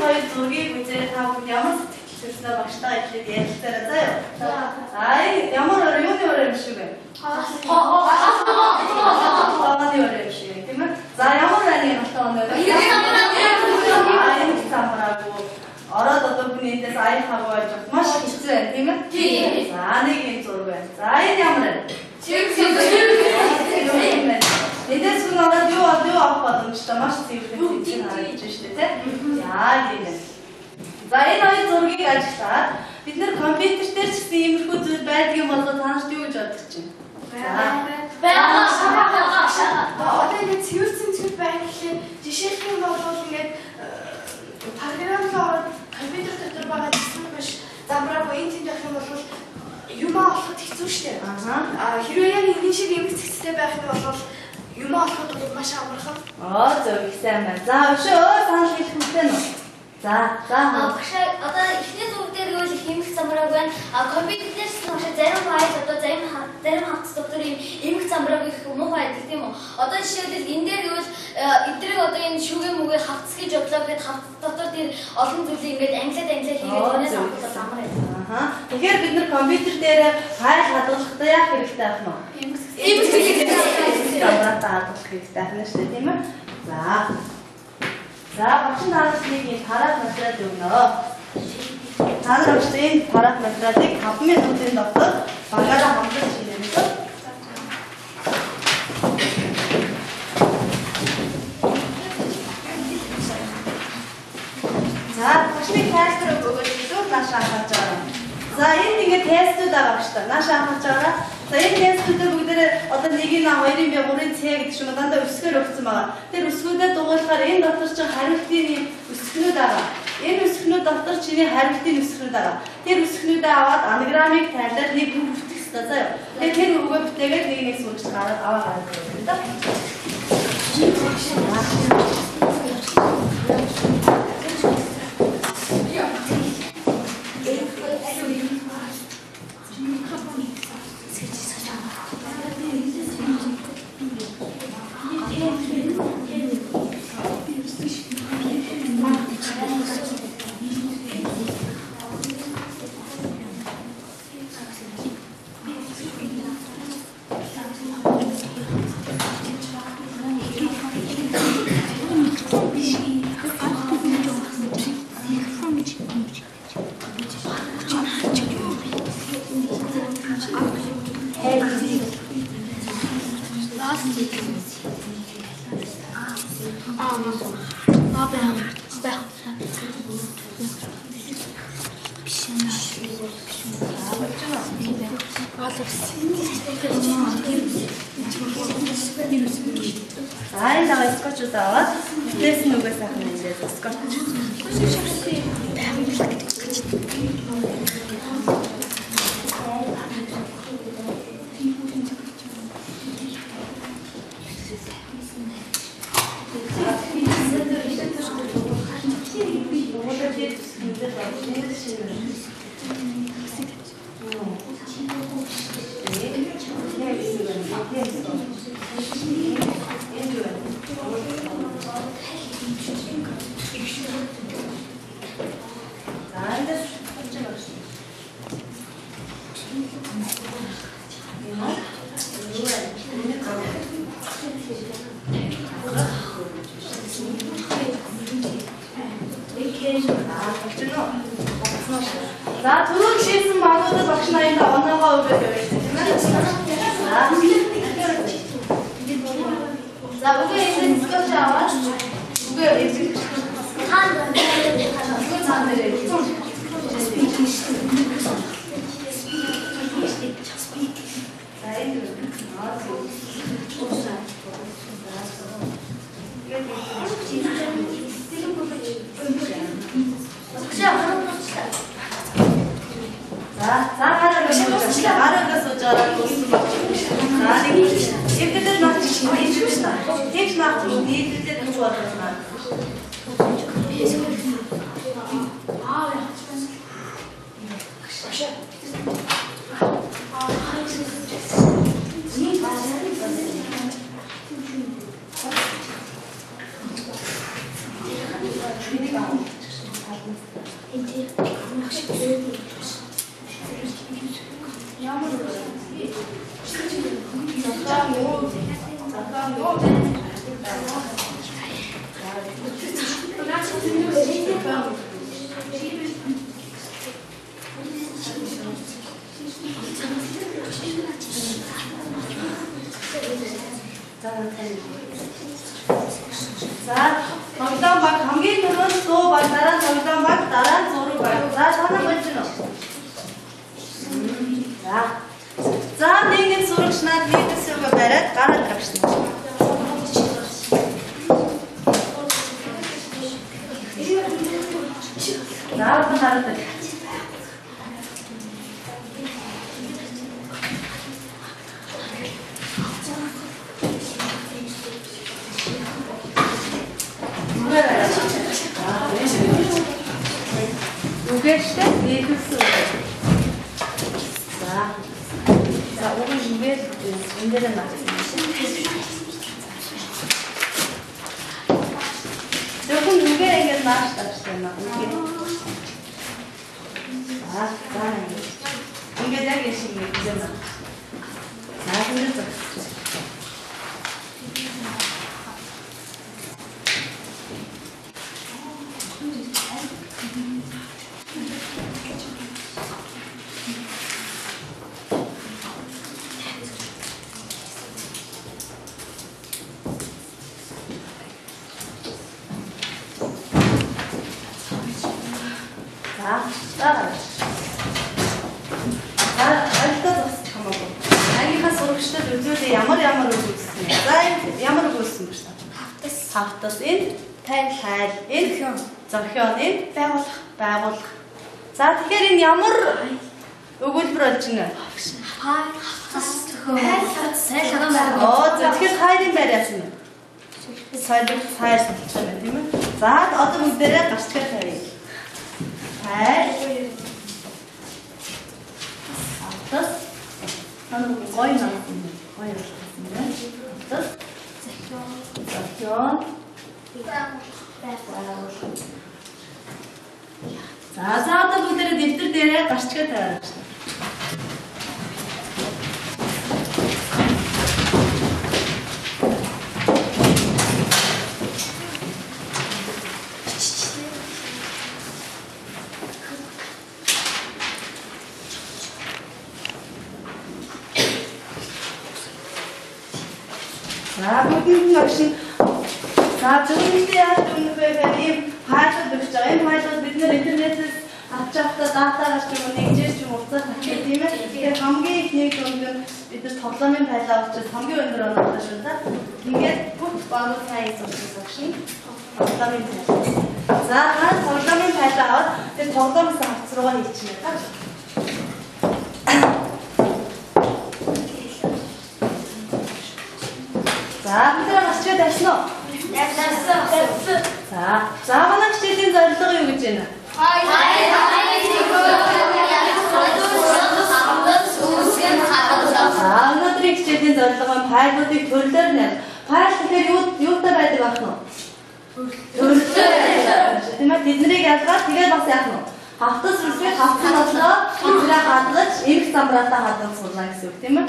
хоёр зургийг үзээ та бүхэн ямар сэтгэлдээ багштай ихэд ярилцаарай заяа. За ямар юуны өрөө юм шиг вэ? Хааны өрөө юм шиг тийм ээ. За ямар байна юм хааны өрөө? Энэ самбараагүй. Ороод одоо бүнийдээс аян хагуу байж маш хэцүү байна тийм ээ. За нэг юм зураг байна. За энэ ямар вэ? Эдээс хүн ороод юу авах боломжтой маш цэвэрлэг зүйл харагдаж байна шүү дээ тийм. Яа гэнэ. За энэ хоёр зургийг ажиллаад бид нэр компьютер дээр ч гэсэн иймэрхүү зүйл байдаг юм болоо та нарт юу гэж бодож байна? Одоо ингэ цэвэрсэн зүйл байх гэхлээр жишээлх юм бол ингээд програмд ороод компьютер дотор байгаа зүйл биш замбраагүй энэ тийм байх юм бол юмаа олоход хэцүү шүү дээ. Хэрвээ яг энэ шиг эмх цэгцтэй байх юм бол юмаа олоход маш амархан. Зөв их сайн байна. За өшөө санал хэлэх хэрэгтэй нь. За багшаа одоо ихний зураг дээр юу их эмх замбрааг байна. Компьютер дээр ч багшаа зарим файл одоо зарим хавц дотор ийм эмх замбрааг их муу байдаг тийм үү? Одоо жишээлбэл энэ дээр юу эдрэг одоо энэ шүгэ мүгэ хавц гэж бодлоо гэхэд хавц дотор тэр олон зүйлийг ингээд англиад хийгээд өнөөс авах амар байна. Тэгэхээр бид нар компьютер дээр файл хадгалахдаа яах хэрэгтэй байх нь вэ? Эмх замбрааг хадгалах хэрэгтэй байна шүү дээ тийм ээ. За багш нараас нэг юм тараах материал өгнө. Та нар энэ тараах материалыг 5 минутын дотор багаараа хамтдаж хийлээ. За багшны тестер өгөөд зүгээр нааш анхаарч байгаа. За энд ингээд тестүүд байгаа шүү дээ. Нааш анхаарч байгаа. За энэ тестүүдээ бүгдээрээ одоо 1-ийн А, 2-ийн Б, 3-ийн С гэдэг шиг дандаа өсгөр өгсөн байгаа. Тэр өсгүүдэд дугуйлахаар энэ дотор чинь хариултын өсгөнүүд байгаа. Энэ өсгөнүүд дотор чиний хариултын өсгөнүүд байгаа. Тэр өсгөнүүдээ аваад анаграммыг тайлаад нэг үг бүртгэх хэрэгтэй заяа. Тэгээд тэр үгөө бүтээгээд нэг сүлж гараад аваад байна. Ай давай скотч удаваад дэс нүгөө сайхан нэлээд скотч. За түрүүн шийдсэн багуудад багш нарын оноогоо өгөөд явчихсан тийм ээ. За үгүй энэ скотч аваад үгүй энэ цаана гараагаас уужаараа гүйсэн байна. Нэг эвдэлэр нах хийж байна. Тэгж нах нийлүүлээд гэж бодлоо. 자, 정당 막 감기 들은 또 나란 정당 막 나란 소로 가요. 자, 하나 먼저. За нэгэн сурагчнаад видеосыг бариад гараад авчихсан. За хараад. Үгээштэй видеос. За, 오늘 준비해 줄게요. 문제를 맞추세요. 조금 무게에게 나왔습니다. 자, 무게장 계시면 이제 나. 자, 흔들죠. 따라요. ангийнхаа сурагчдад үзүүлээ ямар үзсэн. За ямар үзсэн бэ? Хавтас энэ тайл энэ зохион энэ байгуулах. За тэгэхээр энэ ямар өгүүлбэр болж байна? Хавтас зохион. Тэгэхээр хайрын байр яасан нь? Сайр болчихсон байна тийм ээ. За одоо бүгдээрээ гарчгаа тавья. Хавтас гоё наасан. Хавтас зохион. За одоо бүгдээрээ дэвтэр дээрээ гарчгаа тавиад байна. За зөвхөн яаж үнэхээр ийм файлууд өгч байгаа. Энэ файлууд бид нэр интернетээс авч явахдаа датагаар ч юм уу нэгжээр ч юм уу уцаар тавьчих тийм ээ. Тэгэхээр хамгийн их нэг дүнд бид нар тоглоомын файлаа авчиж хамгийн өндөр оноогоо шүү дээ. Ингээд бүх багууд сайн зурсан шин тоглоомын файл. За хаа тоглоомын файлаа аваад тэр тоглоомоос хавц руугаа хийчихнэ та. За бид нар гасчаа тавьсан уу? За манай хичээлийн зорилго юу гэж байна? Өнөөдрийн хичээлийн зорилго нь файлуудыг төрлөөр нэ. Файл гэхээр юутай байдаг ах нь? Төрлөөр байдаг. Тийм ээ тэднийг ялгаад тэгээд бас яах нь? Хавтас үсгээ хавцсан болоо тэднийг хадгалж эрх замбраатаа хадгалж суулаа гэсэн үг тийм ээ.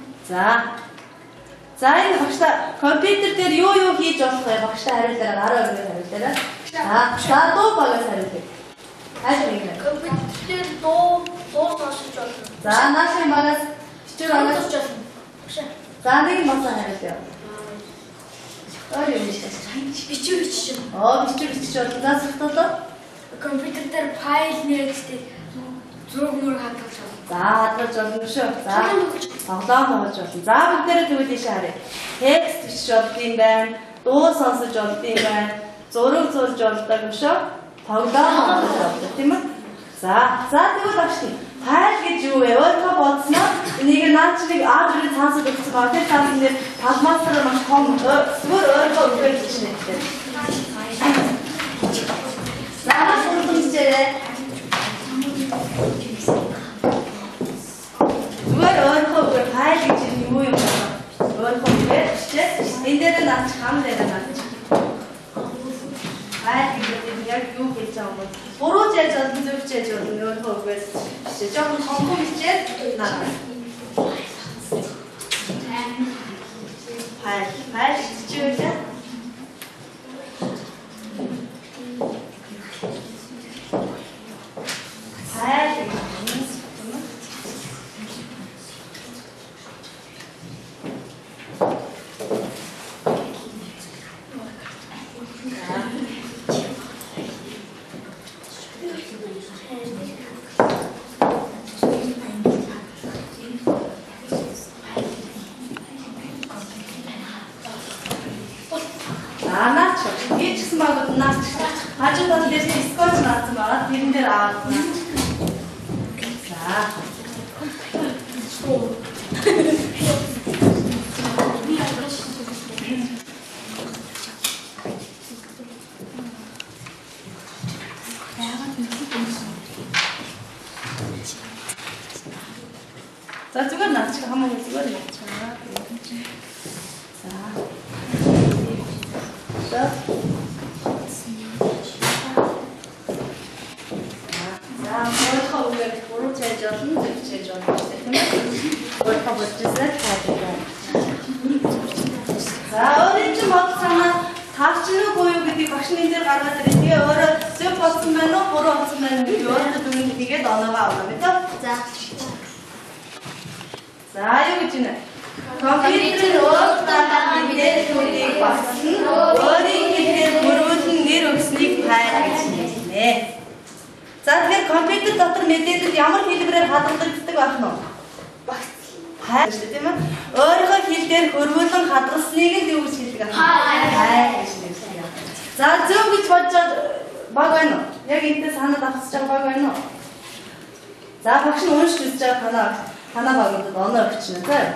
За энэ багштай компьютер дээр юу хийж болох вэ? Багштай хариулаарай 12-оор хариулаарай. За дуу багаас хариулъя. Хайр компьютер дээр дуу сонсож болно. За наашийн багаас хичээл онооч болно. За нэг маса хариулъя. Орой Бичиг бичиж. бичиг бичиж болно. За сухталаа. Компьютер дээр файл нэртэй зураг мөр хадгалж байна. За хадгалж болно шүү. За тоглоом болж болно. За бүгдээрээ тэгвэл тийшээ харъя. Текст бичиж болд юм байна. Дуу сонсож болд юм байна. Зураг зурж болдог юм шүү. Тоглоом болж болдог тийм ээ. За тэгвэл багш файл гэж юу вэ? Өөрөөр бодсноо энийг наачрыг адрыг цаасад өгсөн байгаа. Тэр цаас нэр талмаасаар маш том зүгээр өөрөөр өгөх гэж нэгтэй. За сургамжээрээ зүгээр өөрөөр файл гэж юу юм бэ? Өөрөөр бичээд энэ дээр наач хам дээр наач. Файл гэдэг нь яг юу гэж байгаа юм. Буруу яаж болон зөв яаж болон өөрөө үгээс биш. Жохон хонхоо хичээд наа. Хай чивэл хажуудад дээр скотч наацсан байгаа. Тэрэн дээр аваад. За зүгээр наачих хамаагүй зүгээр яачаа. За. Буруу цайж олон зөв цайж олон гэсэн тийм ээ. Өөрөөр бодчихсаа таадаг. За өөрийн чинь бодсанаа таарч нүг уу гэдэг багшны дээр гаргаад ирээ. Тэгээ өөрөө зөв болсон байна уу, буруу болсон байна уу гэдэг өөрөөр дүнгийн хийгээд оноогоо авах юм тийм. За юу гэж нэ? Компьютер өөртөө мэдээллүүдийг багсан өөрийн хэлээр бүрүүлэн нэр өгснийг хайр гэж нэ. За тэгэхээр компьютер дотор мэдээлэл ямар хэлбэрээр хадгалагддаг байх нь вэ? Багц. Хайр шүү дээ тийм ээ. Өөрийнхөө хэл дээр хөрвүүлэн хадгалсныг л юу гэж хэлдэг аа? Хайр гэж хэлдэг. За зөв гэж бодож баг байна уу? Яг энэтэй санаад авчиж байгаа баг байна уу? За багш нь уншиж үзэж байгаа танаа багуудад оноо өгчнэ.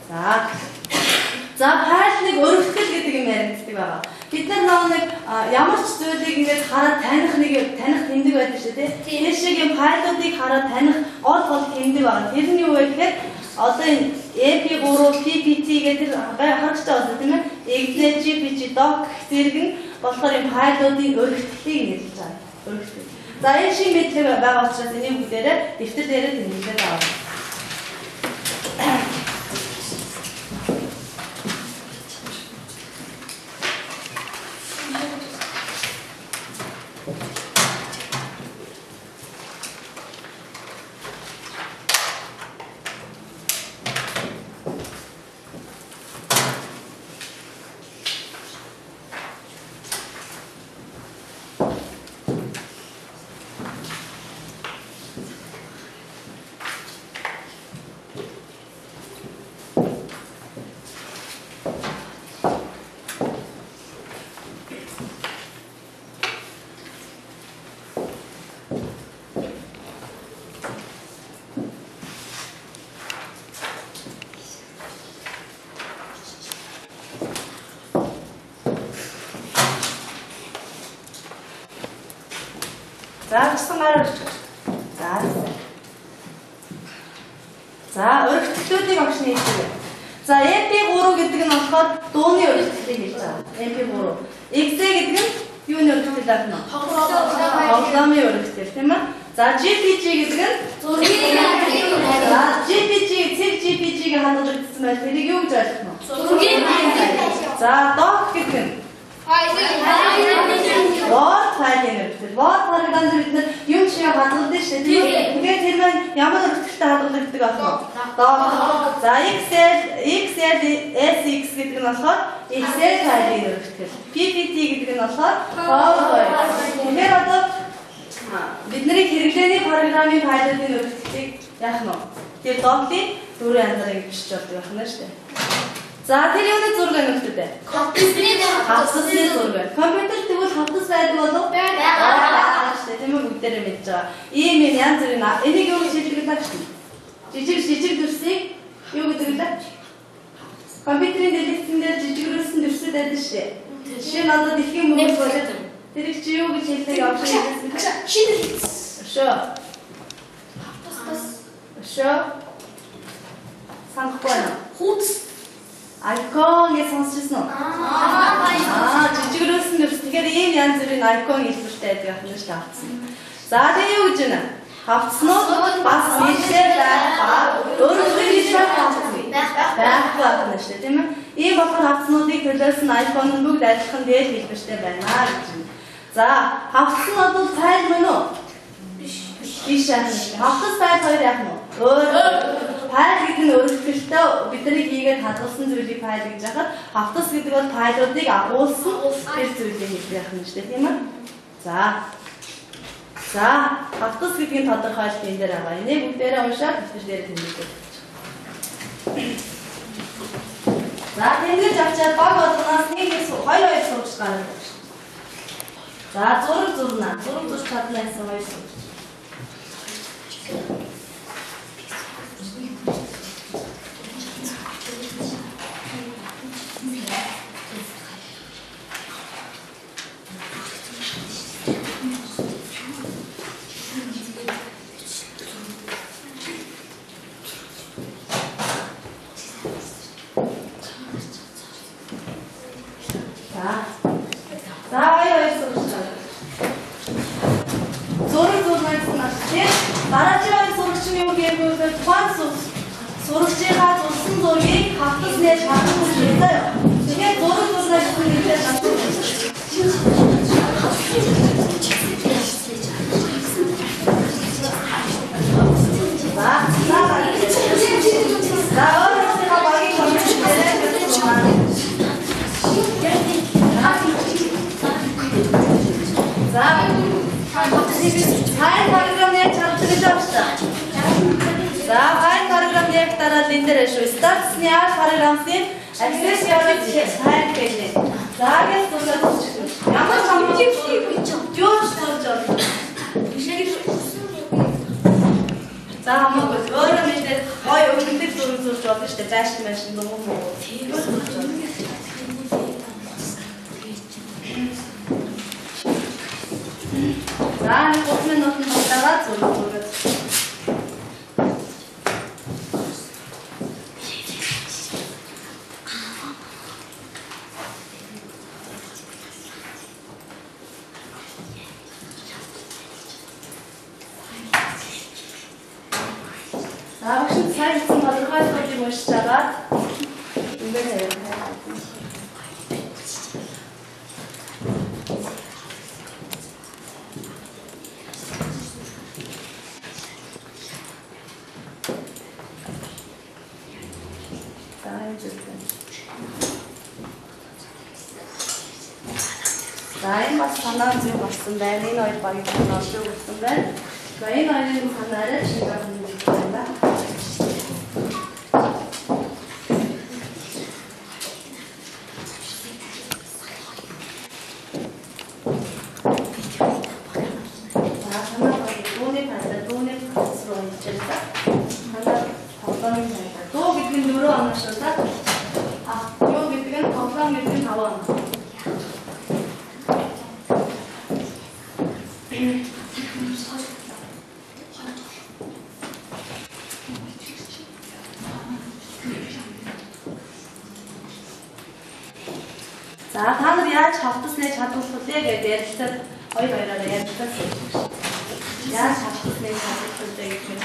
За хайрлыг өргөтгөл гэдэг юм яригддаг байгаа. Бид нар нэг ямар ч зүйлийг ингээд хараад таних тэмдэг байдаг шүү дээ. Тэр шиг юм файлуудыг хараад таних гол тэмдэг байгаа. Тэр нь юу вэ гэхээр одоо энэ MP3, PPT гэдэг харагч байгаа тийм ээ. Excel, GPT, Doc зэрэг нь болохоор юм файлуудын өргөтгөлийг нэрлэж байгаа. Өргөтгөл. За энэ шиг мэдлэг байгаа учраас энийг бүгдээрээ дэвтэр дээрээ тэмдэглээд аваа. За гэсэн гараа өгч. За өргөтгөлүүдийг огш нийлдэг. За MP3 гэдэг нь болохоор дууны өргөтгөлийг хэлж байгаа. MP3. Excel гэдэг нь юуны өргөтгөл байна вэ? Тоглоомын өргөтгөл тийм ээ. За GPG гэдэг нь зургийн өргөтгөл. За GPG-г хадгалагдсан байл тэрийг юу гэж ойлгох нь? Зургийн өргөтгөл. За Doc гэдэг нь Word файлын өргөтгөл. Word файланд бид нар юм шиг хадгалдаг шүү дээ. Тэгээд тэр маань ямар өргөтгөлтэй хадгалагддаг байна вэ? Doc. За Excel SX гэдэг нь болохоор Excel файлын өргөтгөл. PPT гэдэг нь болохоор PowerPoint. Тэгэхээр одоо бидний хэрэглээний программын файлуудын өргөтгөлийг яах нь вэ? Тэр Doc-ийн дөрвөн янзаар бичиж болдог байна шүү дээ. За тэр юуны зураг анигддаг вэ? Хавцасны зураг. Компьютер тэгвэл хавцас байдаг болов? Байгаа шүү дээ. Тийм үү бүгдээрээ мэдж байгаа. Ийм янз бүрийн энийг юу гэж хэлдэг вэ? Жижиг дүрсийг юу гэдэг вэ? Компьютерийн дэлгэцэн дээр жижигрүүлсэн дүрсүүд байдаг шүү дээ. Жишээ нь одоо дэлхийн мөнгө болоод тэрийг чи юу гэж хэлдэг авах юм бэ? Шоо. Шоо. Санахгүй байна. Хүүц. Айкон гэж сонсчихсон уу? Жижигрүүлсэн дүрс Тэгэхээр ийм янз бүрийн icon хэлбэртэй байх нь шүү тавцсан. За тэгээ юу гэж байна? Хавцнууд бас нийлээ байх ба өөрөөр хэлбэл хавцгүй байх байна шүү дээ, тийм ээ? Ийм болохоор хавцнуудыг төлөөлсөн icon нь бүгд адилхан дээр хэлбэртэй байна гэж байна. За, хавцсан одоо файл мөн үү? Биш аа. Хавцас файл хоёр яах нь вэ? Файл гэдэг нь өөрчлөлтөө бидний хийгээд хадгалсан зүйлийг файл гэж яхад, хавцас гэдэг бол файлуудыг агуулсан тэр зүйлийг хэлэх юм шүү дээ, тийм ээ? За, хавцас гэдгийг тодорхойлт энэ дээр байгаа. Энийг бүгдээрээ уншаад бичиж дээр тэмдэглэе. За, тэмдэглэж авчаад баг болгоноос нэг хоёр сурч гаргаж байна. За, зураг зурнаа. Зураг зурч чадна гэсэн хоёр сурч. Сурагчийнхаа зурсан зургийг хавтас нээж хадгалж байна. Тэгэхээр зураг зурнаа гэсэн нэрээр хадгалж байна. За, өөрийнхөө багийн компьютерээр за, хай програм яаж хадгалж авчихсан? За, хай програм яг дараад энэ дээр шүү. Статсны програмсын access явуулж хай гэдэг. За, гэж зураг зурчихсан. Ямар компьютер юу ч зурж байна. За, хамаагүй өөрөө мэдээ гой өгнөд зураг зурж болно шүү дээ. Байшин машин юм уу? Тийм зурж байна. За, 3 минутын хугацаагаар зураг зураг. За, энэ бас санаа зүй болсон байна. Энэ хоёр багийн санаа зүй болсон байна. За, энэ хоёрын санаараа шийдвэр хийх байна. За, та нар яаж хавтас нээж хадгалах вэ гэдэг ярилцаад хоёроо ярилцаад яаж хавтас нээж хадгалах вэ гэх юм.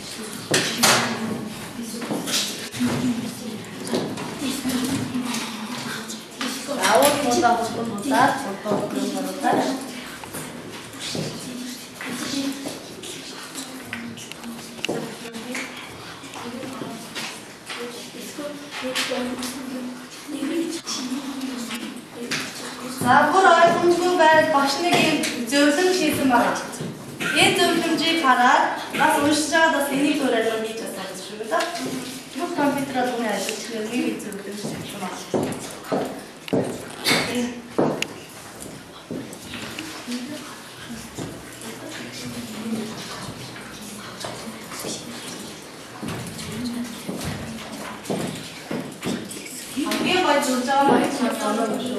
Аваад модаа хөлбөмбөдөө бодоод За, бүр ойлгомжгүй байл багш нэг юм зөвлөм хийсэн байна. Энэ зөвлөмжийг хараад бас уншиж байгаа бас энийг өөрөөр хийж байгаа шүү дээ. Бүх компьютераар үнэ ажиллах нэг зөвлөмж хийсэн байна. Хамгийн гол зүйл жаа маш сонирхолтой шүү.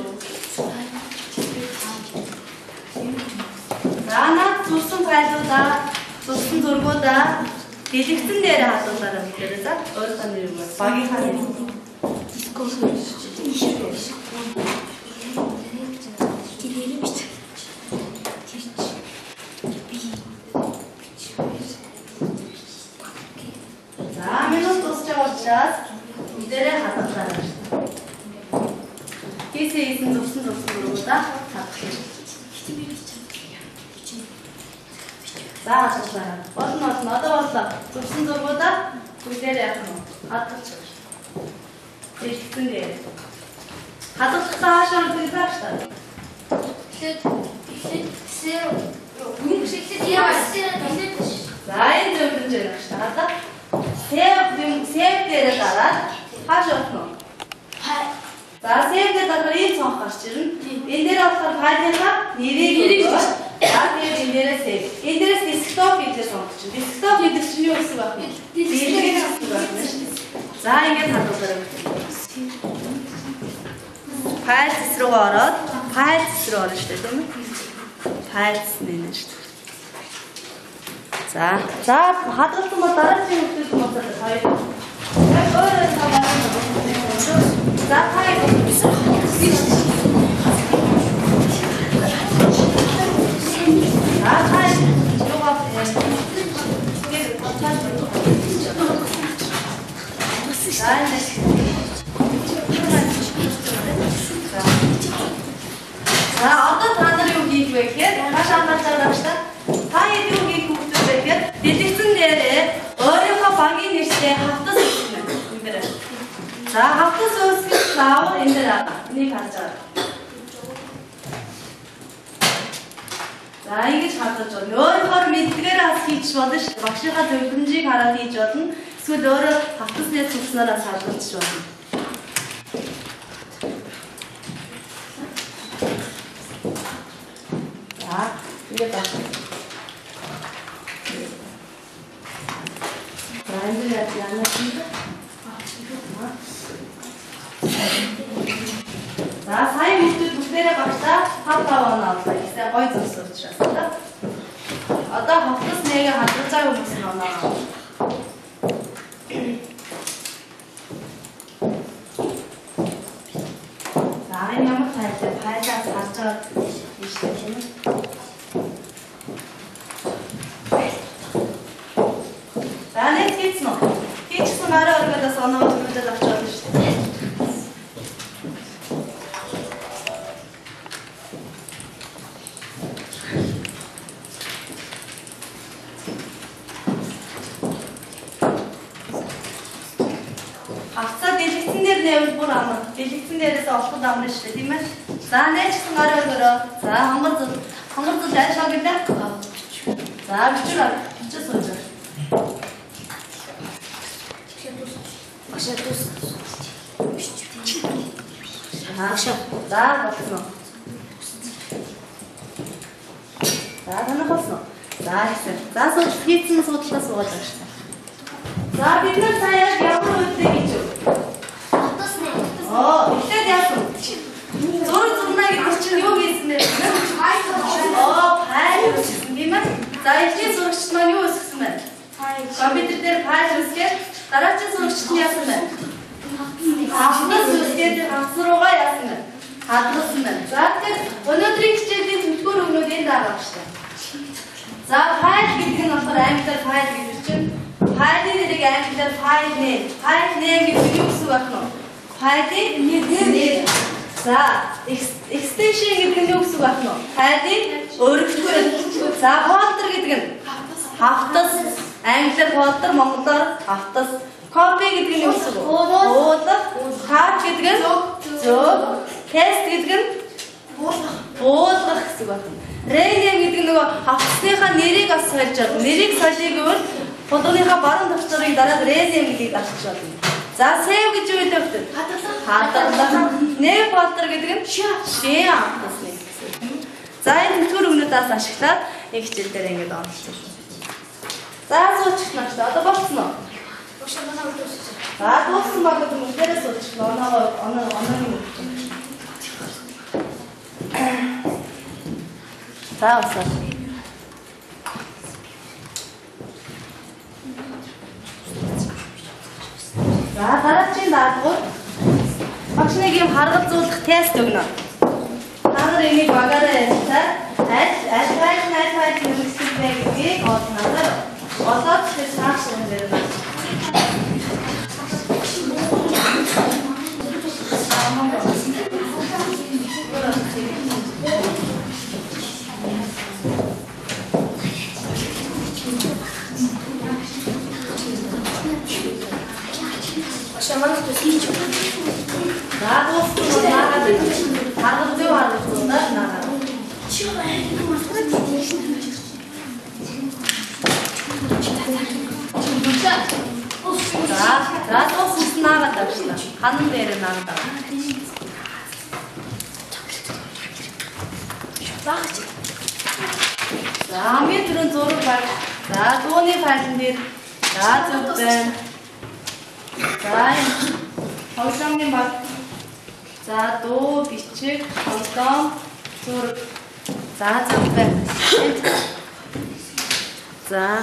Наад зурсан файлуудаа, зурсан зургуудаа дэлгэцэн дээр хадгалаарай мэдэрээ за. Өөрийнхөө нэр юм байна. Багийнхаа нэр. За минут дуусч байгаа учраас эдээрээ хадгалаа. Хийсэн зүгсэн дургуудаа хадгалъя. За хадгалаа. Болно. Одоо боллоо. Зүгсэн дургуудаа бүгдээрээ яах нь хадгалж байна. Тэгсэн дээр. Хадгалах хаашаа үлдэх шүү дээ. Сэв бүгд шигтэй яастай хэлээд. За энэ зөвлөж байна шүү дээ. Одоо сэв дээр дараад хаашаа явах нь? За сэв дээр дараад ийм цонх гарч ирнэ. Энэ дээр болохоор файлынхаа нэрийг өгөө. За тэгээд энэ дээрээ сэв. Энэ дээрээс десктоп гэж сонгож чинь. Десктоп гэдэг чинь юу гэсэн байх вэ? Дисплей гэсэн байх нь шүү дээ. За ингээд хадгалаа. Файлс руу ороод файлс руу орно шүү дээ тийм үү? Файлс нэ шүү дээ. За хадгалсан бол дараагийн үгтэй томооцоод хоёр. Яг өөрөө таваад за файл За одоо та нар юу хийх вэ гэхээр маш анхаарал тавьдаг. Та юу хийх вэ гэхээр дэлгэцэн дээрээ өөрийнхөө багийн нэртэй хавтас өгсөн байна. За хавтас өгсөн заавал энэ дээр энийг харж байгаа. За ингэж хадгалж байна. Өөрөөр мэддгээр бас хийж болно шүү дээ. Багшийнхаа зөвлөмжийг хараад хийж болно. Эсвэл өөрөө хавтасны цугснараа хадгалж болно. За ингээд байна. Энд яана чинь. За сайн мэдүүд бүгдээрээ багтаа 5 оноо авлаа. Ихтэй гой зурсан учраас одоо хавтас нэгэ хадгалж байгаа хүмүүс нь оноо. За энэ ямар файлтай файлаас харж байгаа юм шиг тийм үү? За нэг хийцэн үү? Хийчихсэн арай өргөдөөс оноо төлөвлөд авч байгаа шүү дээ. Дэлгэцэн дээрээс олоход амрна шүү дээ, тийм ээ. За нээчихсэн арай өргөрөө. За хонгор зул айшаа гэлээ. За бичиж сууж. Ашаа тус. Ашаа. За болсон. За танах болсон. За хийсэн. За хийцэн суудлаа суугаад байна шүү дээ. За бид нар сая ямар үедээ гэж юу? Ихтэй яасан. Зурнаа гэдэг чинь юу гэсэн бэ? Файл үсгэсэн тийм ээ. За ихний зурагчд маань юу үсгэсэн бэ? Компьютер дээр файл үсгээд дараагийн зурагчд нь яасан бэ? Хавтас үсгээд хавтас руугаа яасан бэ? Хадгалсан байна. За тэгэхээр өнөөдрийн хичээлийн төвлөгөөр өгнөд энэ дагаа шүү дээ. За файл гэдэг нь болохоор англиар файл гэдэг чинь файлын нэрийг англиар файл нэм. Файл нэм гэдэг нь юу гэсэн үг вэ? Файлын нэр. За, extension гэдэг нь юу гэсэн үг байна вэ? Файлын өргөдөл. За, folder гэдэг нь хавтас, англиар folder, монголоор хавтас. Copy гэдэг нь юу гэсэн үг? Уулах. Cut гэдэг нь зөв. Paste гэдэг нь буулгах гэсэн үг байна. Rename гэдэг нь нөгөө хавтасныхаа нэрийг бас сольж байгаа. Нэрийг сольёг гэвэл болгоныхаа баруун төвчрийг дараад rename гэдгийг дарчих болно. За save гэж юу гэдэг вэ? Хадгалах. Name folder гэдэг нь share хавтасны гэсэн. За энэ төр өгнөдөөс ашиглаад нэг хичээл дээр ингэж онцлоо. За суучихна шүү дээ. Одоо болцсон уу? За дууссан баг хүмүүстээрээ суучихна. Оноогийн За усаа. За дараагийн даалгавар багш нэг юм харгалзуулах тест өгнө. Та нар энийг багаараа ярьцаа аль файл нэмэгдсэн бэ 맞아요. 어서치 사시는 데를 나도 스스로 나가는 다른 대화를 듣다 나가. 자, 또 스스 나간다 합시다. 가는 데를 나간다. 자, 밑으로는 도로 발. 자, 돈이 발진디. 자, 접근. 자, 허상님 발. 자, 또 비축, 허상, 도로. 자, 접근. 자,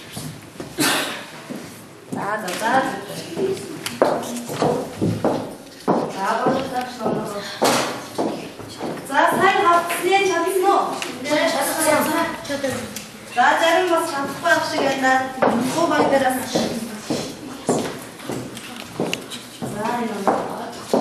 자, 자, 살 합치엔 잡히노. 자, 자른 거 잡고 합시겠나? 호박 들어서. 자, 이런 거.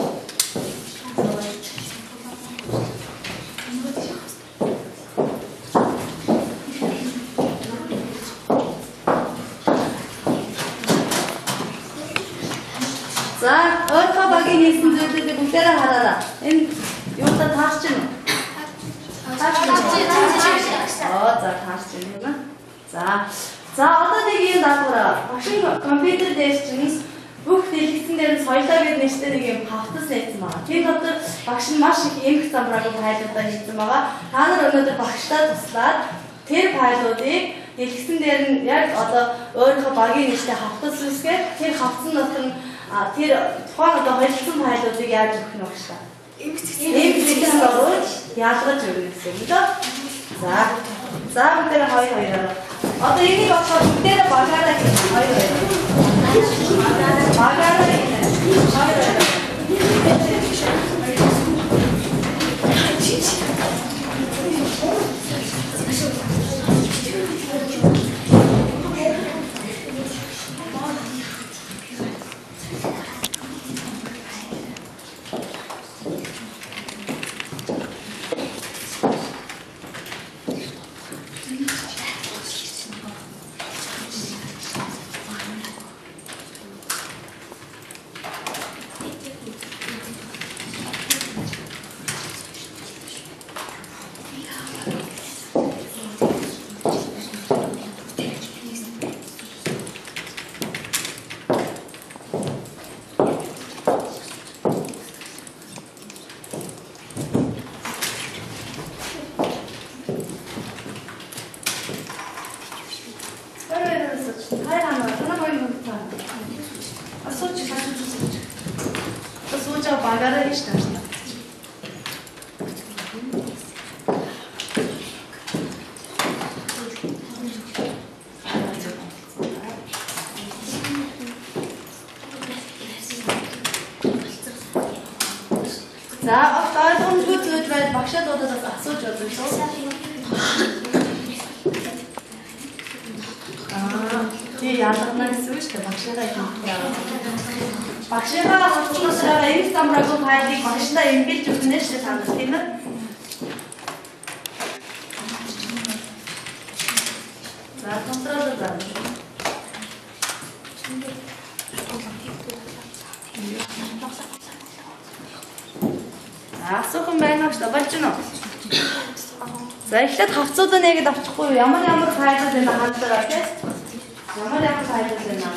자, 얼커박이 있은 줄때 국대를 하라라. 여기다 다시 주는. 자, 다시 주는. 자, 어떤 얘기는 나보라. Багшийн компьютер дээр чинь бүх дэлгэцэн дээр соёлоо гэдэг нэртэй нэг юм хавтас найцсан байгаа. Тэр дотор багш нь маш их эмх замбрааг файлуудаар хийсэн байгаа. Та нар өнөөдөр багштай туслаад тэр файлуудыг дэлгэцэн дээр нь яг одоо өөрийнхөө багийн нэртэй хавтас үсгээд тэр хавцсан дотор нь тэр тухайн одоо холилдсон файлуудыг яаж өгөх нь багштай. Эмх зэглэн оруулж ялгаж өгнө гэсэн юм дөө. За бүгдээ хоёроо. Одоо энийг болохоор бүгдээ багаараа гэх хоёроо. Багаараа гэх хоёроо. За, одоо онцгой зүйл байл багшаадуудаас асууж бодсон шүү. Тий ялгана гэсэн үг шүү дээ. Багшаадаа хэлдэг. Багшаадаа хатуусараа энэ замраг файлыг багшаадаа эмбэлж өгнө шүү дээ санаж тийм ээ. За, контрол заа. Асуухан байна гэж болж байна уу? За эхлээд хавцуудаа нэгэд авчихгүй юу? Ямар файлууд байна хандлагаа тийм? Ямар файлууд байна?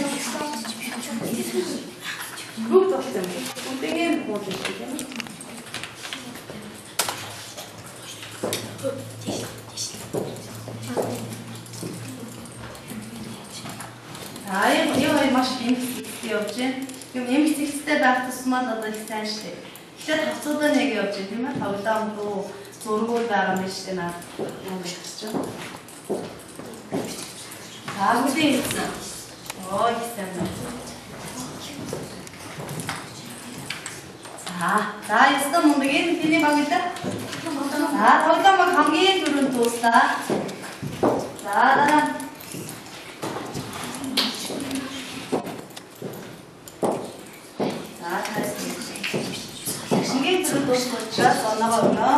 Бүгд болсон юм. Үнтэйгээр бод шүү дээ. Яа, маш эмх явж байна. Юм эмх зэгцтэй байх тусмаа одоо их сайн шүү дээ. Тэгэхэд хавцуудаа нэг явж байна тийм ээ. Тоглоом руу зургуул байгаа юм шүү дээ наад. Юм гэж чинь. Бүгдийн хэлсэн. Ой, сайн байна. За, ястаа мундаг энэ фильм багтаа. За, тоглоом хамгийн түрүүнд дуустаа. За, дараа. За тайс. Шингийн зүрх дуусчихсан оноогоо өгнө.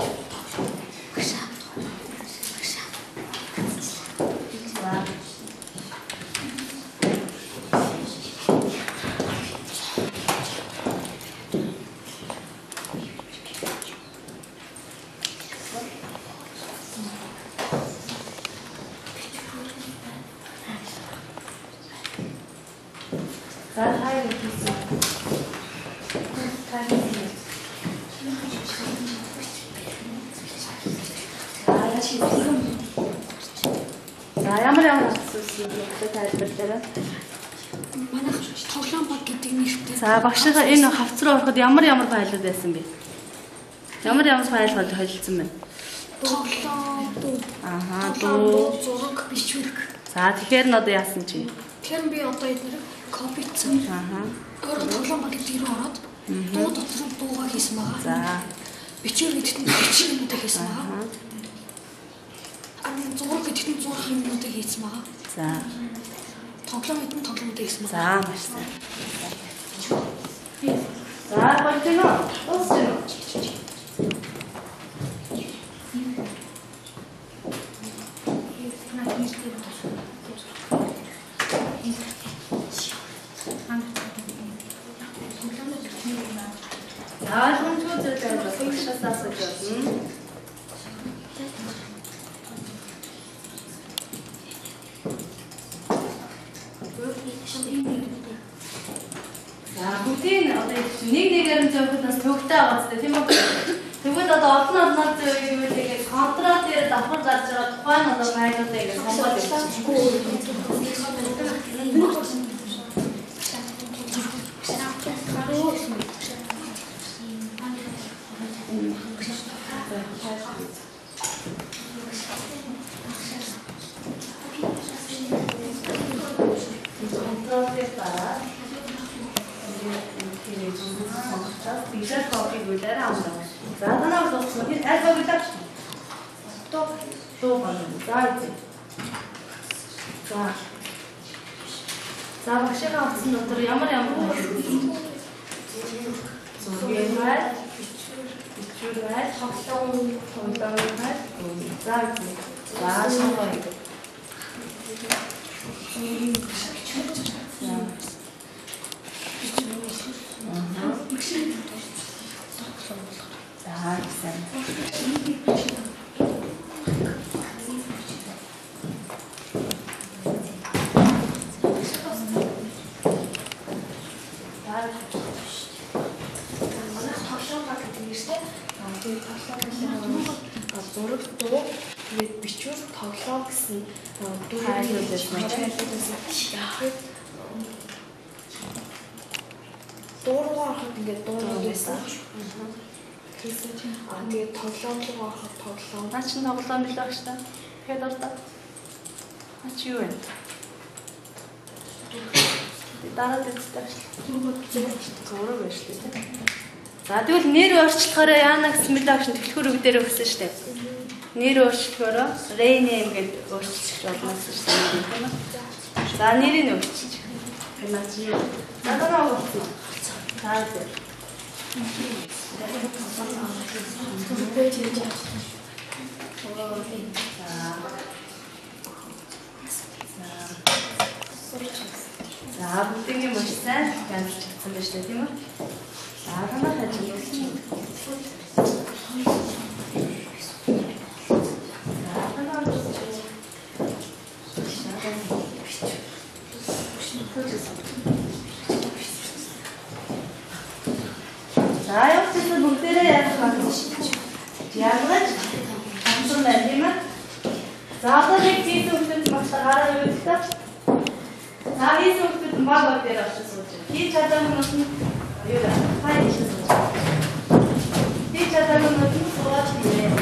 За ямар асуусан бэ тайлбарлаарай. Манайх тоглоом баг гэдэг нэртэй. За багшийнхаа энэ хавц руу ороход ямар файлууд байсан бэ? Ямар файл холилдсон бэ? Тоглоом дуу. Дуу. Зураг бичвэрг. За тэгэхээр нь одоо яасан чи? Тэгэхээр би одоо эдгээр копицсан. Өөрөө тоглоом баг гэдэг рүү ороод дуу дотор дуугаа хийсэн байгаа. За бичвэр гэдэгт нь бичвэр юмудаа хийсэн байгаа. Зураг гэдэгт нь зураг юмудаа хийсэн байгаа. За тоглоом гэдэг нь тоглоомудаа хийсэн байгаа. за маш сайн. За болчихно. Дуусна. За бүгдийн одоо нэгээр нь зөвхөн бас төгтэй байгаа зү тийм үү? Тэгвэл одоо олон зүйл гэвэл тэгээд контрол дээр давхар зарж байгаа тухайн одоо файлуудаа ингэ сонгоод өгчихгүй. Бишэр кофе бүлээр амлаа. За танаа бол энэ алфавитаж. Тоо байна. За багшийн авсан дотор ямар зургийн хай, бичвэр хай, тоглоом хай. За шаваа. Зураг дуу тэгээд бичвэр тоглоом гэсэн дуу хайлуулсан. Дуурайгаа ороход ингээд дуурайгаа байсан. Тэгээд тоглоом руу ороход тоглоом. Наа чи тоглоом билээ багш та. Хэд ордоо. Чи юу вэ? Дараа дэвстэй. Зураг байж тээ. За тэгвэл нэр өөрчлөхөөр яана гэсэн мэт агш төлхөр үг дээр өгсөн шүү дээ. Нэр өөрчлөхөөр rename гэдэг өөрчлөх болно гэсэн шүү дээ. За нэрийг өөрчилж. Наа чи юу? Дараа өөрчлөө. За тэр. За бүгдийн маш сайн ганц чадсан байж тээ тийм үү? За танаа хаж юм. За явчихсан бүгдээрээ яах вэ? Яагаад? Хамтран байна тийм үү? За одоо нэг тийм хүмүүс багтаагаараа явуулдаг. За ийм хүмүүс баг дээр очиж сууж. Хий чадамнаас нь юу вэ? Хайж сууж. Хий чадамнаас нь сууж нэ.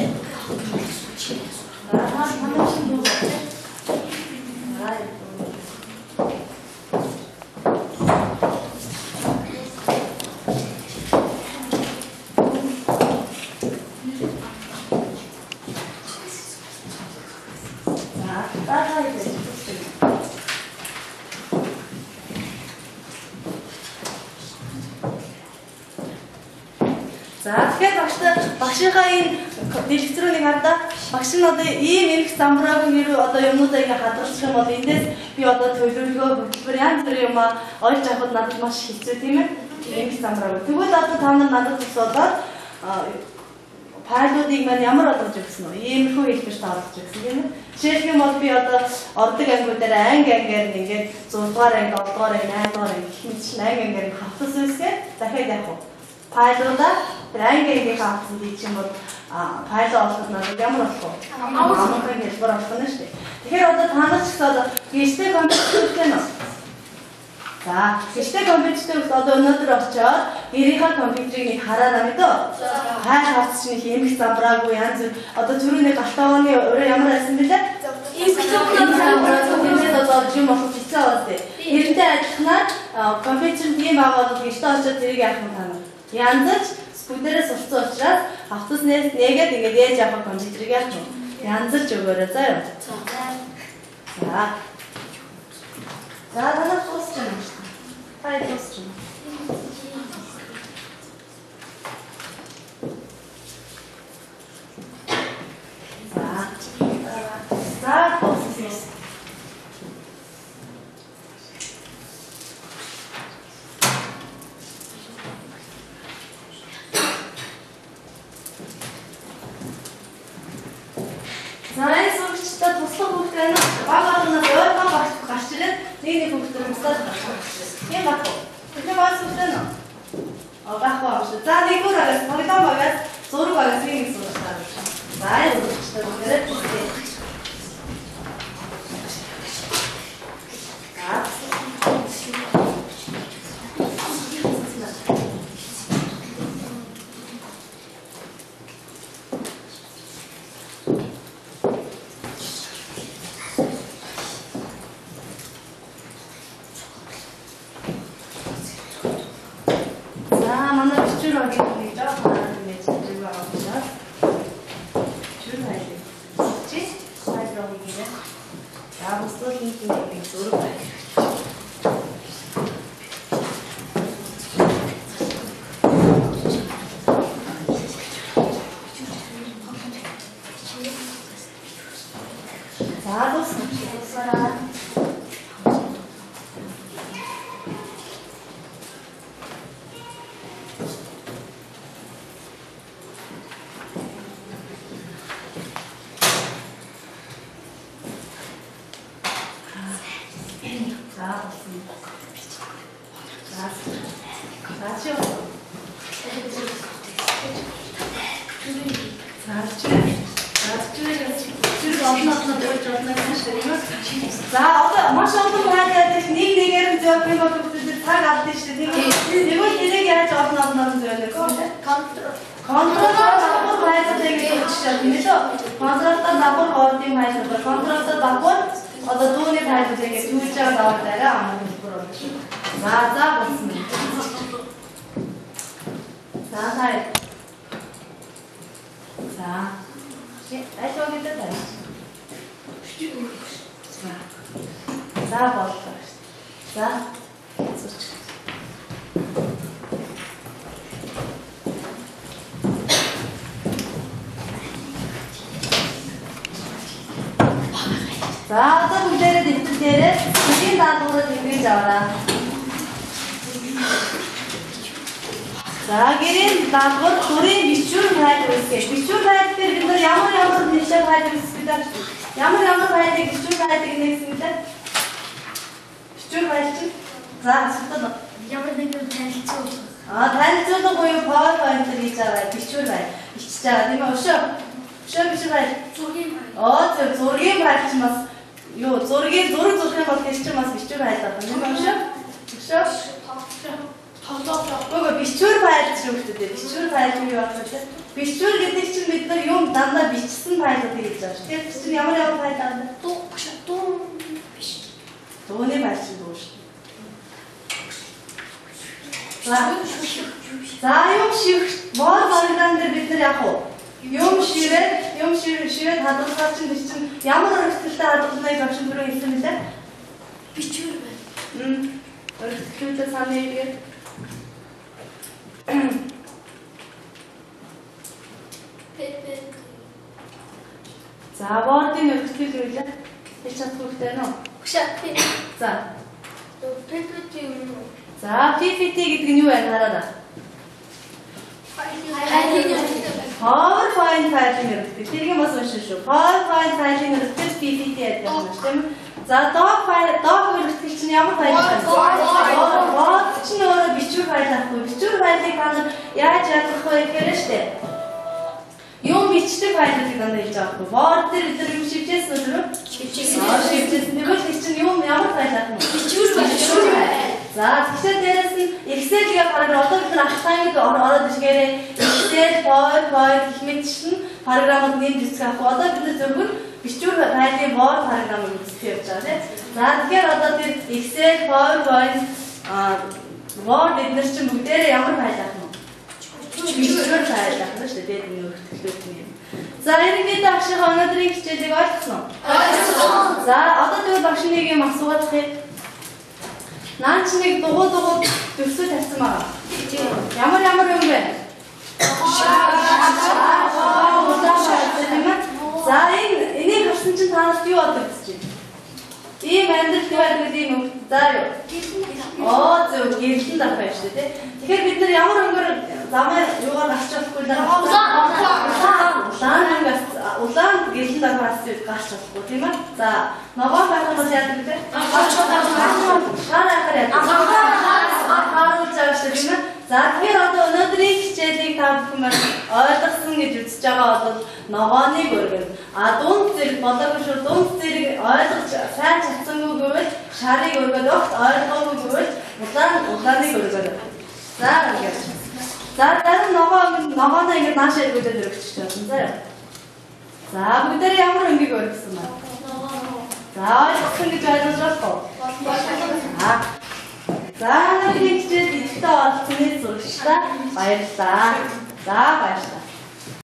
За тэгэхээр багшийнхаа энэ дэлгэцрүүнийг хардаа багш нь одоо ийм их замбраагүй нэр одоо юмнуудаа ингэ хадгалчих юм бол эндээс би одоо төлөвлөгөө хөтөлбөр янз бүрийн юм олж авахд надад маш хэцүү тийм ээ. Ийм их замбраагүй. Тэгвэл одоо та нар надад төсөөлөд файлуудыг маань ямар олгож өгсөн үү? Иймэрхүү хэлбэрт олгож өгсөн тийм ээ. Жишээлх юм бол би одоо ордог ангиудаар анги-ангиар ингээд 6 дугаар анги, 7 дугаар анги, 8 дугаар анги гэх мэт чинь анги-ангиар хавтас үсгээд дахиад явах уу? Файлуудаа тэр анги-ангийн хавтас дий чинь бол файл олоход надад ямар болох вэ? Амархан хэлбэр болох нь шүү дээ. Тэгэхээр одоо та нар ч гэсэн гişтэй компьютер гэнэ үү? За, гişтэй компьютерт одоо өнөөдөр очиод гэрийнхаа компьютерийг хараараа мэдөө. Файл хавтас чинь хэмэх замбраагүй янз бүр одоо түрүүний галтаагааны өөрөө ямар байсан бэлээ? Ийм одоо юм болох хэцүү байна дээ. Тэрнтэй адилханаар компьютер тийм байгаа бол гişтэй очиод тэрийг яах юм таа. Янзч бүгдээрээ сурцсан учраас хавтас нээгээд ингээд ээж авах компьютерийг яах вэ? Янзч өгөөрэй заа юу. За. За танаа дуусч байна. Хай дуусч байна. За дууссан. Зарай сурагчдад туслах хүүхдтэй багаарнаас ойрхон гарч ирээд нэг хүүхдээ туслаад гарч. Тийм баг. Тэгэхээр бас хүүхдээ нөө. Багах шүү. За нэг өөр агаас тоглоом багаас зураг багаас нэг сурагчдаа. Зарай сурагчдад бүгдээ туслая. За одоо маш олон байгаад нэг нэгээр нь зөв юм бол бүгд цаг алдсан шүү дээ. Тэгвэл тэрийг яаж олон зөвлөх вэ? Контролоор давхар байдлыг хийчихсэн тийм ээ. Контролоор давхар хоолтын байдлаар контролоор давхар одоо дууны байдлыг түүж аваад дараа аман хэлбэр болж байна. За болсон. За хай. За. Ажил гэдэг тань. За боллоо. За. Зүч. За одоо бүгдээрээ дэвтэрдээрээ бүлийн даалгаврыг хэмжиж аваарай. За гэрийн даалгавар төрийн бичвэр файл үүсгэх. Бичвэр файл дээр бид нар ямар нэршил файл үүсгэх вэ? Ямар файлыг бичвэр файлыг нэгсэн бэ? Бичвэр файл чинь за асуудал ямар нэгэн танилцуулга. Танилцуулга буюу PowerPoint хийж байгаа бичвэр файл бичиж байгаа тийм үү? Өшөө бичвэр файл. Зургийн файл. Зургийн файл чинь бас юу зураг зурх юм бол тэр чинь бас бичвэр файл байна. Тийм үү? Өшөө Нөгөө бичвэр файл шүү дээ. Бичвэр файл юу яах вэ? Бичвэр гэдэг чинь бид нар юм дандаа бичсэн файлууд гэж байна. Тэгэхээр чинь ямар файл аа? Дуу биш. Дууны файл чинь дуу шүү. За юм шиг боор програм дээр бид нар яах вэ? Юм ширээд хадгалах чинь тэр чинь ямар өргөдөлтэй хадгалныг авчин түрүү хэлсэн мөлий? Бичвэр байна. Өргөдөлтэй санаа игээд За, боордын өргөдөл юу вэ? Тэг чадах хэрэгтэй нөө? За. За, PPT гэдэг нь юу вэ? Хараад. PowerPoint файлын өргөдөл. Тэр юм бас уншин шүү. PowerPoint файлын өргөдөл PPT гэдэг юм шүү, тийм үү? За, doc өргөдөл чинь ямар файл вэ? Doc чинь өөрөө бичвэр файл ахгүй. Бичвэр файлыг та нар яаж яах вэ гэхээр штэ. Юм бичдэг файлуудыг дандаа хийж байгаа байхгүй. Word дээр бид нар юм шивжсэн үү? Шивжсэн. Тэгвэл тэр чинь юм ямар файл аах нь? Бичвэр файл. За, тэгэхээр дээрээс нь Excel-ийг хараад одоо бид нар ахтайг ороод ишгээрээ Excel, PowerPoint гэх мэт чинь програмууд нэмж үзэх ахгүй. Одоо бид нар зөвхөн бичвэр файлын Word програмыг үзэх явж байгаа тийм. За, тэгэхээр одоо тэр Excel, PowerPoint, Word эдгээр чинь бүгдээрээ ямар файл аах нь? Бичвэр файл аах нь шүү дээ. Дээд нь За, эргээд багшийн өнөөдрийн хичээлийг ойлгосон уу? Ойлгосон. За, одоо тэгвэл багш нэг юм асуугаад хээ. Наач нэг дугуй төвсөй тавьсан байгаа. Ямар юм бэ? За, энийг харсан чинь та нарт юу бодогдож байна? Ийм амьдрал байдаг юм уу? За юу? Зөв гэрлэн дах байж шүү дээ. Тэгэхээр бид нар ямар өнгөөр замаар юугаар гарч чадахгүй нэр улаан гэрлэн дах гарч чадахгүй тийм ээ. За ногоон байхаас яадаг вэ? Хараа харуулж байгаа шүү тийм ээ. За тэгэхээр одоо өнөөдрийн хичээлийг та бүхэн ойлгосон гэж үзэж байгаа бол ногооныг өргөн. Дунд зэрэг болоогүй шүү. Дунд зэрэг ойлгож сайн чадсангүй гэвэл шарыг өргөд огт ойлгоогүй гэвэл улааныг өргөд. За ингээд. За дараа ногооноо ингээд наашаа эргүүлээд өргөчих чинь заяа. За бүгдээр ямар өнгийг өргөсөн бэ? За ойлгосон гэж ойлгож байна. За нэг хичээл идэвхтэй олцсны зурагчдаа баярлалаа. За баярлалаа.